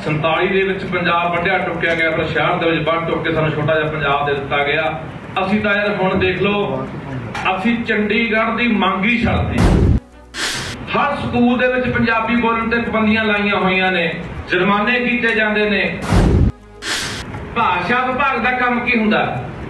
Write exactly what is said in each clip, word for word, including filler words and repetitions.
ਸੰਤਾਲੀ ਦੇ ਵਿੱਚ ਪੰਜਾਬ ਵੱਢਿਆ ਟੁੱਕਿਆ ਗਿਆ, ਫਿਰ ਸ਼ਹਿਰ ਦੇ ਵਿੱਚ ਵੱਢ ਟੁੱਕ ਕੇ ਸਾਨੂੰ ਛੋਟਾ ਜਿਹਾ ਪੰਜਾਬ ਦੇ ਦਿੱਤਾ ਗਿਆ। ਅਸੀਂ ਤਾਂ ਯਾਰ ਹੁਣ ਦੇਖ ਲਓ, ਅਸੀਂ ਚੰਡੀਗੜ੍ਹ ਦੀ ਮੰਗ ਹੀ ਛੱਡਤੀ। ਹਰ ਸਕੂਲ ਦੇ ਵਿੱਚ ਪੰਜਾਬੀ ਬੋਲਣ ਤੇ ਪਾਬੰਦੀਆਂ ਲਾਈਆਂ ਹੋਈਆਂ ਨੇ, ਜੁਰਮਾਨੇ ਕੀਤੇ ਜਾਂਦੇ ਨੇ। ਭਾਸ਼ਾ ਵਿਭਾਗ ਦਾ ਕੰਮ ਕੀ ਹੁੰਦਾ?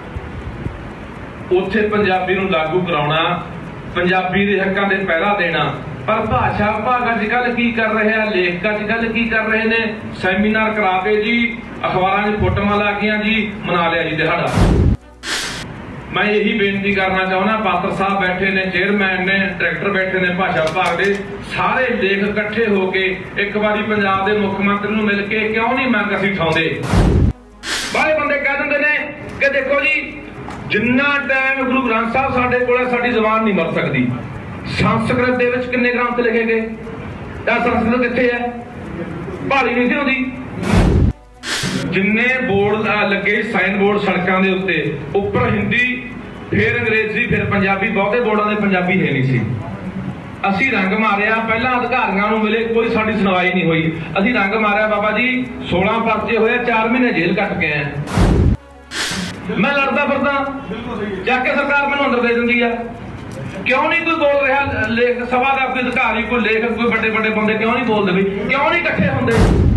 ਉੱਥੇ ਪੰਜਾਬੀ ਨੂੰ ਲਾਗੂ ਕਰਾਉਣਾ, ਪੰਜਾਬੀ ਦੇ ਹੱਕਾਂ ਦੇ ਪਹਿਰਾ ਦੇਣਾ। पर भाषा विभाग अजकल की कर रहे हैं, लेखक अजकल की कर रहे ने, सैमीनार करा के जी अखबारां च फोटोआं ला गईयां जी, मना लिया जी दिहाड़ा। मैं यही बेनती करना चाहना, पात्र साहब बैठे ने, चेयरमैन ने, डायरेक्टर बैठे ने भाषा विभाग के, सारे लेख इकट्ठे होके एक बारी पंजाब के मुख्यमंत्री नूं मिल के क्यों नहीं मंग असीं उठाउंदे। बाहले बंदे कह दिंदे ने कि देखो जी जिन्ना टाइम गुरु ग्रंथ साहब साडे कोल है, साडी ज़बान नहीं मर सकती। संस्कृत दे विच किन्ने ग्रंथ लिखे गए? संस्कृत कित्थे है? भाली नहीं सी होंदी। जिन्ने बोर्ड लगे साइन बोर्ड सड़कों के उत्ते, उपर हिंदी, फिर अंग्रेजी, फिर पंजाबी, बहुते बोर्डों में पंजाबी है नहीं सी। असी रंग मारिया, पहला अधिकारियों नूं मिले, कोई साडी सुनवाई नहीं हुई। असी रंग मारिया, बाबा जी सोलह परचे होए, चार महीने जेल कट के आए। मैं लड़दा फिरदा, जाके सरकार मैनूं अंदर दे दिंदी है। क्यों नहीं कोई बोल रहा? लेख सभा का कोई अधिकारी, कोई लेखक, कोई बड़े बड़े बंदे क्यों नहीं बोलते? भी क्यों नहीं इकट्ठे होंदे?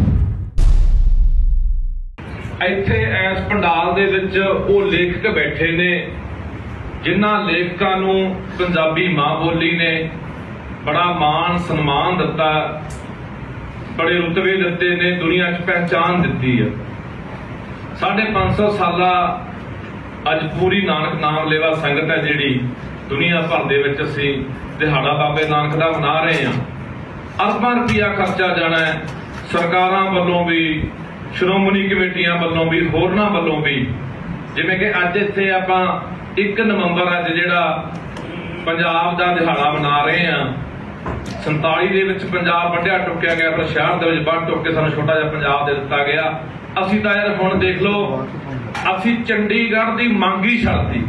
इत्थे इस पंडाल दे विच वो लेखक बैठे ने जिन्हां लेखकां नूं पंजाबी मां बोली ने बड़ा मान सन्मान दिता, बड़े रुतबे दिते ने, दुनिया च पहचान दिती है। साढ़े पांच सौ साला अज पूरी नानक नाम लेवा संगत है जिहड़ी दुनिया भर दे विच असीं दिहाड़ा बाबे नानक दा मना रहे हैं। अरबां रुपया खर्चा जाना है, सरकारां वल्लों भी, श्रोमणी कमेटियां वल्लों भी, होरनां वल्लों भी। जिवें कि अज इत्थे आपां एक नवंबर अज जिहड़ा पंजाब दा दिहाड़ा मना रहे हैं। संताली दे विच पंजाब वड्ढिया टुक्या गया, फिर शहर दे विच वड्ढ टुक के सानूं छोटा जिहा पंजाब दे दित्ता गया। असीं तां यार हुण देख लो, असीं चंडीगढ़ दी मंग ही छड्डती।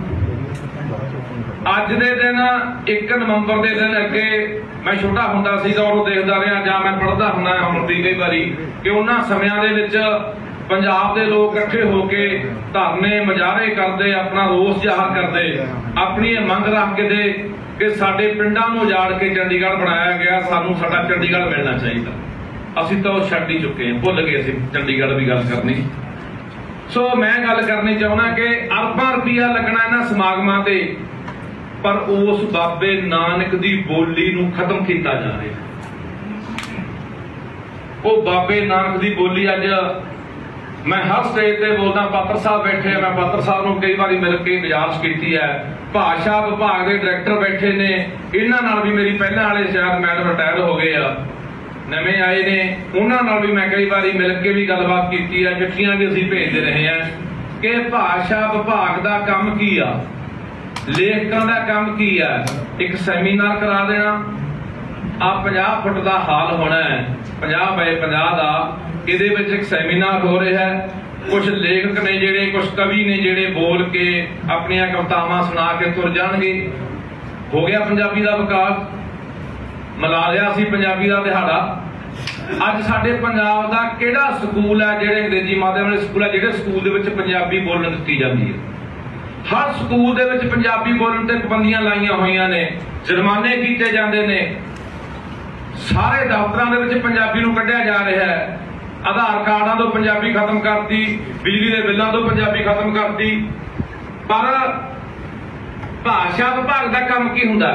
अज दे दिन एक नवंबर के दिन अगे मैं छोटा हुंदा सी तां उदों देखदा रहा, जां मैं पढ़दा हुंदा हुण भी कई बारी कि उन्हां समयां दे विच पंजाब दे लोग इकट्ठे होके धरने मुजाहरे करदे, अपना रोस जाहिर करदे, अपनी मंग रख के दे कि साडे पिंडां नूं उजाड़ के चंडीगढ़ बनाया गया, सानूं साडा चंडीगढ़ मिलना चाहिए। असीं तां छड्ड ही चुके हैं, भुल गए असीं चंडीगढ़ भी गल करनी। सो मैं गल करनी चाहुंदा कि अरबां रुपया लगना इन्हां समागमां ते, पर उस बाबे नानक दी बोली नूं खत्म किया जा रहा। वो बाबे नानक दी बोली अज मैं हर स्टेज पे बोलदा, पात्र साहब बैठे, मैं पात्र साहब नूं कई बारी मिल के गुजारिश की है। भाषा विभाग के डायरेक्टर बैठे ने, इन्हां नाल भी मेरी पहले वाले शायद मैडम रिटायर हो गए आ, नवे आए ने, उन्हां नाल भी मैं कई बारी मिल के भी गलबात की है, चिट्ठियां भी असीं भेजते रहे हैं कि भाषा विभाग का काम की आ, लेखकां दा काम की है। एक सैमीनार करा देना, आ पचास फुट का हाल होना है, पचास बाय पचास का, इहदे विच एक सैमीनार हो रहा है। कुछ लेखक ने जिहड़े, कुछ कवि ने जिहड़े बोल के अपनियां कवितावां सुना के तुर जाणगे। हो गया पंजाबी का विकास, मिला लिया सी पंजाबी का दिहाड़ा। अज साडे पंजाब दा किहड़ा स्कूल है जिहड़े अंग्रेजी माध्यम वाले स्कूल है, जिहड़े स्कूल दे विच पंजाबी बोलण दित्ती जांदी है? हर स्कूल दे विच पंजाबी बोलण ते पाबंदियां लाईयां होईयां ने, जुर्माने कीते जांदे ने। सारे दफ्तरां दे विच पंजाबी नूं कढिया जा रहा है। आधार कार्डां तो पंजाबी खत्म करती, बिजली के बिलों तो पंजाबी खत्म करती। पर भाषा विभाग का काम की हुंदा?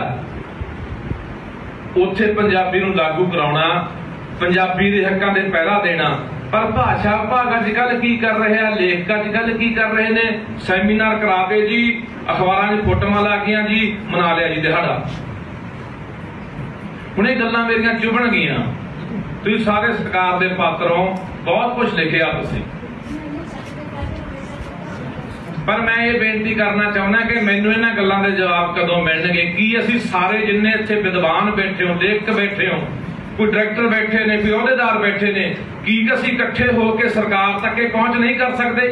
उत्थे पंजाबी नूं लागू कराउणा, पंजाबी के हक्कां दे पहरा देना। पर भाषा विभाग अजकल की कर रहे हैं, लेखक अजकल की कर रहे ने, सैमीनार करा के जी अखबारां च फोटोआं ला गईयां जी, मना लिया जी दिहाड़ा। हुण इह गल्लां मेरियां चुभण गईयां। तुसीं सारे सरकार दे पात्र हो, बहुत कुछ लिखिया तुसीं, पर मैं ये बेनती करना चाहुंदा कि मैनूं इन्हां गल्लां दे जवाब कदों मिलणगे। की असीं सारे जिन्ने इत्थे विद्वान बैठे हो, लेखक बैठे हो, कोई डायरेक्टर बैठे ने, कोई अहुदेदार बैठे ने, की असीं इकट्ठे होकर सरकार तक पहुंच नहीं कर सकते?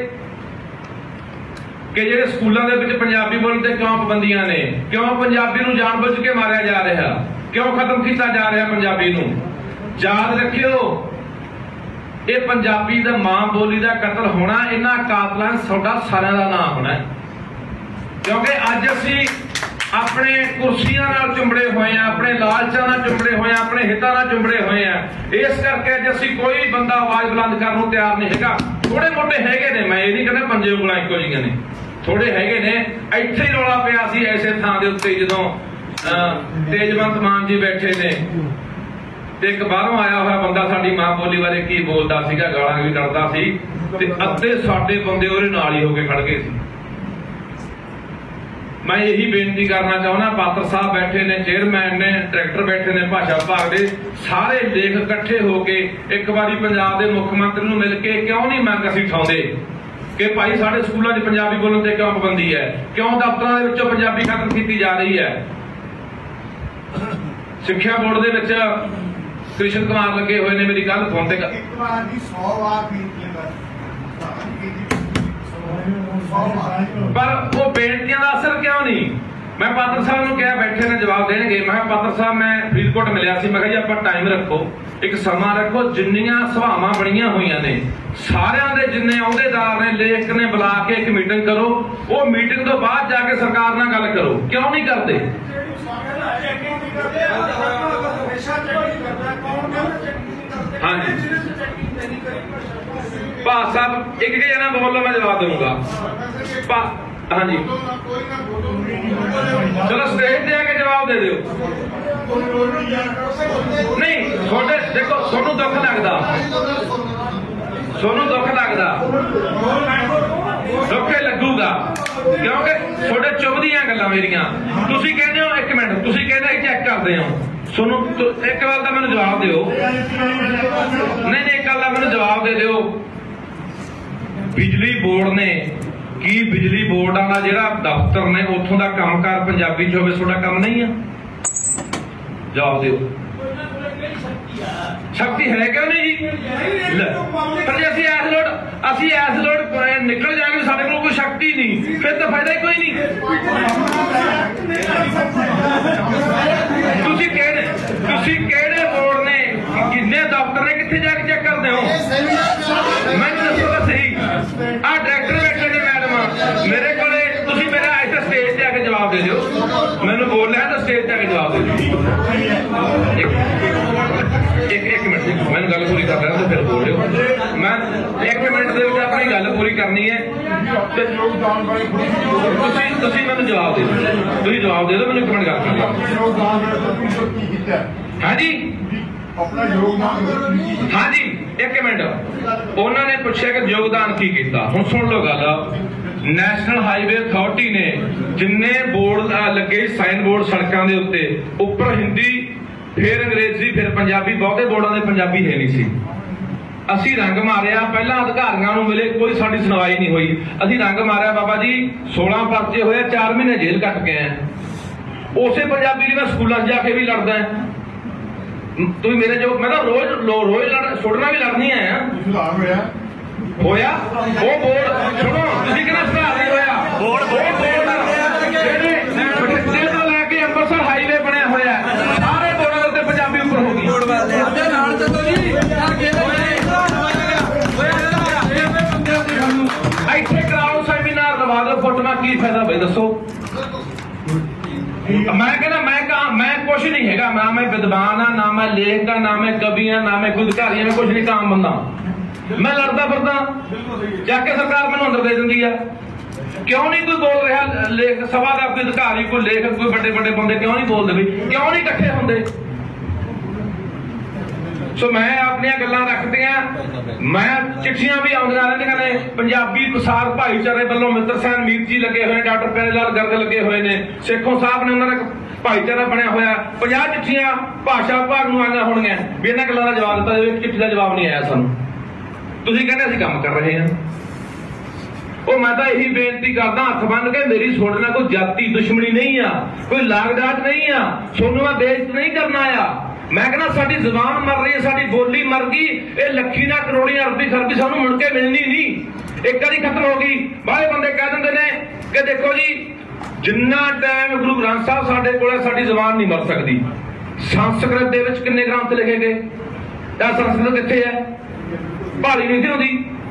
कि जिहड़े स्कूलों दे विच पंजाबी बोलण ते क्यों पाबंदियां ने? क्यों पंजाबी नूं जानबुझ के मारिया जा रहा? क्यों खत्म किया जा रहा पंजाबी नूं? याद रखियो, ये पंजाबी दा मां बोली का कतल होना, इन्हां कातलां साडा सारिਆਂ ਦਾ नाम होना है। क्योंकि अज असी अपने कुर्सियां नाल चुंबड़े हुए हैं, अपने लालचां नाल चुंबड़े हुए हैं, अपने हितां नाल चुंबड़े हुए हैं। इस करके अज असी कोई बंदा आवाज बुलंद करन नूं तैयार नहीं हैगा। थोड़े मोटे हैगे ने, मैं ये नहीं कहना पंजे उंगलां इक्को जिहियां ने, थोड़े हैगे ने। इत्थे ही रौला पिया सी ऐसे थां दे उत्ते जदों तेजवंत मान जी बैठे ने ते एक बाहरों आया हुआ बंदा साडी मां बोली बारे की बोलदा सीगा, गालां भी कढदा सी ते अद्धे साडे बंदे ਉਹਦੇ ਨਾਲ ही होके खड़ गए सी। मैं यही बेनती करना चाहना, पात्र साहब बैठे ने, चेयरमैन ने, डायरैक्टर बैठे ने भाषा विभाग के, सारे लेख इकट्ठे होके एक बारी पंजाब के मुख्य मंत्री नूं मिल के क्यों नहीं मंग असीं उठाउंदे कि भाई साडे स्कूलों च पंजाबी बोलण ते क्यों पाबंदी है, क्यों दफ्तरां दे विचों पंजाबी खत्म की जा रही है। सिक्ख्या बोर्ड दे विच कृष्ण कुमार लगे हुए ने, मेरी गल फोन ते पर वो बेनतियां का असर क्यों नहीं। मैं पात्र साहब नूं कहा, बैठे ने जवाब देणगे। मैं पात्र साहब मैं फरीदकोट मिलिया सी, मैं कहा जी आपां टाइम रखो, एक समा रखो, जिन्नियां सभावां बणीਆਂ होईयां ने सारिਆਂ ਦੇ जिन्ने अहुदेदार ने लेख ने बुला के एक मीटिंग करो, वो मीटिंग तो बाद जाके सरकार नाल गल करो। क्यों नहीं करते? हाँ जी भास साहब एक एक जना बोल लो, मैं जवाब दूंगा। हाँ जी चलो स्टेज दे आके जवाब दे दो। नहीं थोड़े देखो, सोनू दुख लगता, सोनू दुख लगता, दुखे लगूगा क्योंकि थोड़े चुभदियां गल्लां मेरियां। तुसीं कहंदे हो एक मिनट, तुसीं कहंदे चेक करदे हो, सोनू एक गल दा मैनूं जवाब दिओ। नहीं नहीं एक गल दा मैनूं जवाब दे दिओ। बिजली बोर्ड ने की बिजली बोर्डां दा जिहड़ा दफ्तर ने उत्थों दा कामकार पंजाबी च होवे, तुहाडा काम नहीं है? जवाब दिओ। शक्ति है क्यों नहीं जी? पर जे असीं ऐस लोड़ असीं ऐस लोड़ निकल जाएंगे, साडे कोल कोई शक्ति नहीं, फिर तो फायदा ही कोई नहीं। तुसीं किहड़े तुसीं किहड़े बोर्ड ने किन्ने दफ्तर ने कित्थे जाके चेक करदे हो? मैनूं दस्सो तां सही। आ डायरैक्टर बैठे ने मैडम मेरे कोले, तुसीं मेरा इत्थे स्टेज ते आके जवाब दे दिओ। मैनूं बोल लिया तो स्टेज ते आके जवाब दे दिओ। एक एक मिनट मैंने गल पूरी कर रहा तो फिर बोल रहे मैं एक मिनट दे विच अपनी गल पूरी करनी है। तुसीं मैनूं जवाब दे दो, तुसीं जवाब दे दो, मैनूं एक मिनट गल करनी। हाँ जी हाँ जी एक मिनट, उन्होंने पूछा कि योगदान की किया। हुण सुन लो गल, नैशनल हाईवे अथॉरिटी ने जिन्ने बोर्ड लगे साइन बोर्ड सड़कों के उत्ते, उपर हिंदी फिर अंग्रेजी फिर पंजाबी, बहुते बोर्डों में पंजाबी है नहीं सी। असी रंग मारिया, पहला अधिकारियों को मिले, कोई साडी सुनवाई नहीं हुई। असी रंग मारिया बाबा जी, सोलह परचे होए, चार महीने जेल कट गए हैं। उसे पंजाबी मैं स्कूलों जाके भी लड़दा है। तुम मेरे जो मैं रोज रोज लड़ सुड़ना भी लड़नी है होया वो बोर्ड सुनो, तुसीं कहना सुधार नहीं होया। बोर्ड बोर्ड बठिंडे तो लैके अंमृतसर हाईवे बनया होया, सारे बोर्डां दे उत्ते पंजाबी उपर हो गई। इत्थे कराओ सैमीनार, लवा दो फोटोआं, की फायदा भाई दसो। मैं कहना मैं कहा मैं कुछ नहीं हैगा, ना मैं विद्वान हाँ, ना मैं लेख का, ना मैं कवि हाँ, ना मैं कोई अधिकारी, मैं कुछ नहीं, काम बंदा मैं लड़दा फिरदा, जाके सरकार मैनूं अंदर दे दिंदी है। क्यों नहीं कोई बोल रहा? लेख सभा का कोई अधिकारी, कोई लेखक, कोई बड़े बड़े बंदे क्यों नहीं बोलते? भाई क्यों नहीं इकट्ठे होंदे? सो मैं अपनी गल्लां रखदियां, मैं चिट्ठियां भी आउंदियां रहिंदियां ने। पंजाबी प्रसार भाईचारे वालों मित्र सैन मीर जी लगे हुए, डॉक्टर प्यारेलाल गर्ग लगे हुए ने, सेखों साहब ने उन्होंने भाईचारा बनया होया। पचास चिट्ठियां भाषा विभाग नूं आईयां होणगीਆਂ भी इन्हां गल्लां दा जवाब दित्ता जावे, चिट्ठी दा जवाब नहीं आया सानूं। तुसीं कहंदे असीं काम कर रहे हैं। ਉਹ मैं तो यही बेनती करदा हथ बन के, मेरी सुन ना कोई जाति दुश्मनी नहीं आ, कोई लागडाट नहीं आ, सोनू मैं बेइज्जत नहीं करना आया। मैं कहना साडी जुबान मर रही है, साडी बोली मर गई, ये लखी ना करोड़ी अरबी खरबी सानू मुड़ के मिलनी नहीं, एक बारी खत्म हो गई। बाहर बंदे कह दिंदे ने कि देखो जी जिन्ना टाइम गुरु ग्रंथ साहब साडे कोल, साडी जुबान नहीं मर सकती। संस्कृत दे विच किन्ने ग्रंथ लिखे गए? संस्कृत कित्थे है? ਭਾਲੀ नहीं सी होंदी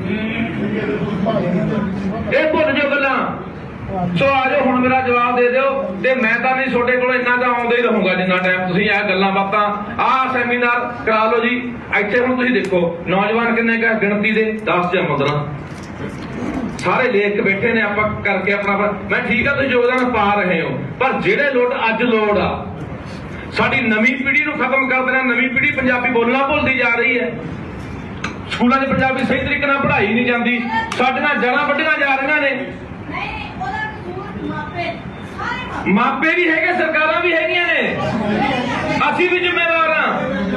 ये भुल जाओ गल्लां सो आ जाओ हुण मेरा जवाब दे दिओ ते मैं तां नहीं तुहाडे कोल इन्ना तां आउंदा ही रहूंगा जिन्ना टाइम तुसीं आ गल्लां बातां आ सैमीनार करा लो जी इत्थे हुण तुसीं देखो नौजवान किन्ने का गिणती दे दस ਜਾਂ पंद्रह सारे लेख बैठे ने आप करके अपना मैं ठीक है तुसीं योगदान पा रहे हो पर जिहड़े लोट अज लोड़ आ साडी नवीं पीढ़ी नूं खत्म कर देना नवीं पीढ़ी पंजाबी बोलना भुलदी जा रही है स्कूलों च पंजाबी सही तरीके नाल पढ़ाई नहीं जाती साडियां जड़ां वड्ढीਆਂ जा रहीਆਂ ने मापे भी है सरकारां भी हैगियां ने असीं भी जिम्मेदार हां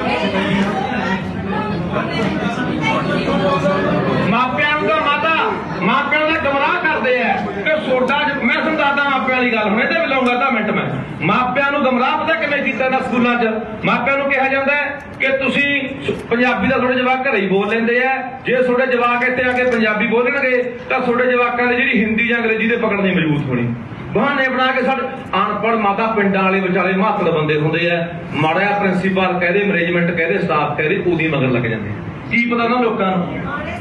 मापियां नूं तां माता मापियां नूं गमराह करदे आ कि सोडा मैं समझादा मापियां वाली गल हुणे ते मिलाऊंगा दा मिंट मैं मापियां नूं गमराह पता किवें कीता ना स्कूलां च मापियां नूं कहा जांदा है कि तुसीं पंजाबी दा थोड़े जवाक घरे ही बोल लैंदे आ जे थोड़े जवाक इत्थे आके पंजाबी बोलणगे तां थोड़े जवाकां दी जिहड़ी हिंदी जां अंग्रेजी दे पकड़ नहीं मजबूत होनी बहाने बना के साड अनपढ़ माता पिंडां वाले विचारे महातड़ बंदे हुंदे आ माड़ा जिहा प्रिंसीपल कहदे मैनेजमेंट कहदे स्टाफ कहदे उदी मगर लग जांदे की पता ना लोकां नूं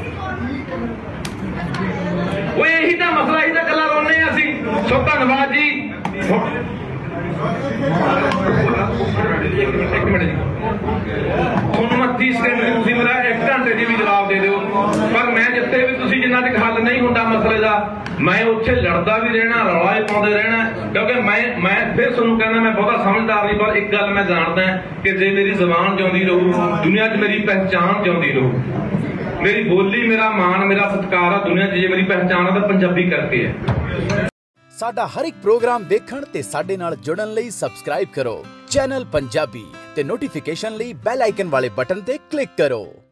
वो यही तो मसला ही तो गल्लां रोने असीं सो धन्नवाद जी एक मिनट जी ਤੁਹਾਨੂੰ मैं तीस सेकंड में तुसीं मेरा एक घंटे दी भी जवाब दे दिओ पर मैं जिथे भी तुसीं जिन्ना तक हल नहीं हुंदा मसले दा मैं उत्थे लड़दा भी रहना रौला ही पाउंदे रहना क्योंकि मैं मैं फिर तुहानूं कहना मैं बहुता समझदार नहीं पर एक गल मैं जानदा कि जे मेरी ज़बान जिउंदी रहू दुनिया 'च मेरी पहचान जिउंदी रहू मेरी बोली मेरा मान मेरा सत्कार है दुनिया 'च जे मेरी पहचान है तो पंजाबी करके है साडा हर एक प्रोग्राम देखण ते साडे नाल जुड़न लई सबसक्राइब करो चैनल पंजाबी ते नोटिफिकेशन लई बेल आइकन वाले बटन ते क्लिक करो।